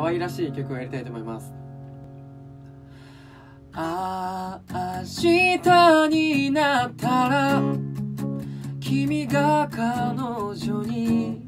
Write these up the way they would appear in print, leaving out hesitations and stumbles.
可愛らしい曲をやりたいと思います。明日になったら君が彼女に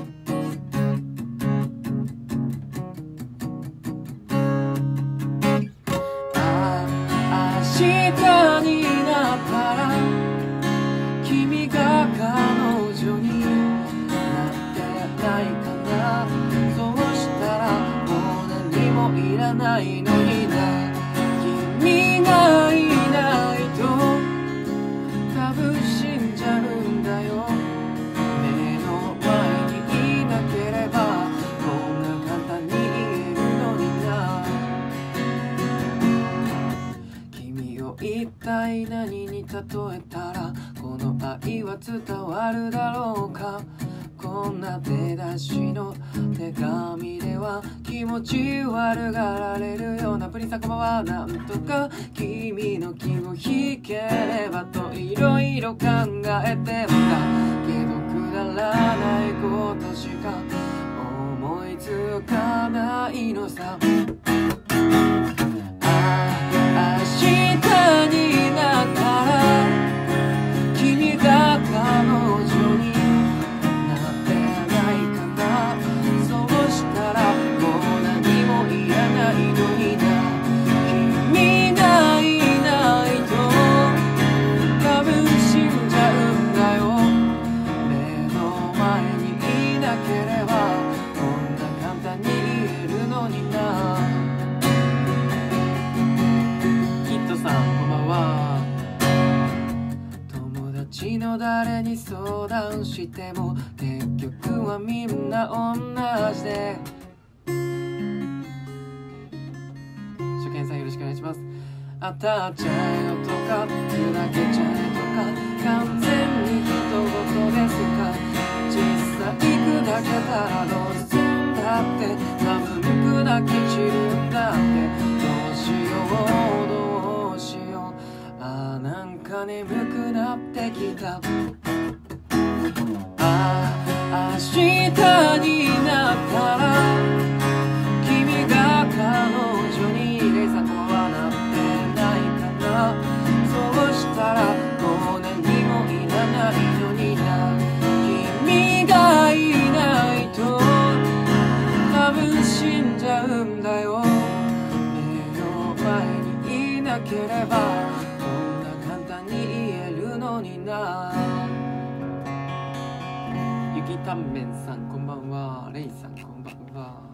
明日になったら君が彼女になってないかな。そうしたらもう何もいらないのにな。君がいないと多分死んじゃうんだよ。目の前にいなければこんな簡単に言えるのにな。君を一体何に例えたらこの愛は伝わるだろうか。こんな出だしの手紙では気持ち悪がられるような。プリンさんこんばんは。なんとか君の気を引ければといろいろ考えてもだけどくだらないことしか思いつかないのさ。明日になったら君が彼女になってないかな。そうしたらもう何もいらないのにな。君がいないと多分死んじゃうんだよ。目の前にいなければこんな簡単に言えるのにな。キッドさんこんばんは。友達の誰に相談しても結局はみんな同じで。初見さんよろしくお願いします。当たっちゃえよとか砕けちゃえとか完全に人事ですか。実際砕けたらどうすんだって多分砕け散るんだって。どうしようどうしようなんか眠くなってきた。明日になったら君が彼女にレイさんこんばんはなってないかな。そうしたらもう何もいらないのにな。君がいないと多分死んじゃうんだよ。目の前にいなければこんな簡単に言えるのにな。ゆきたんめんさんこんばんは。レイさんこんばんは。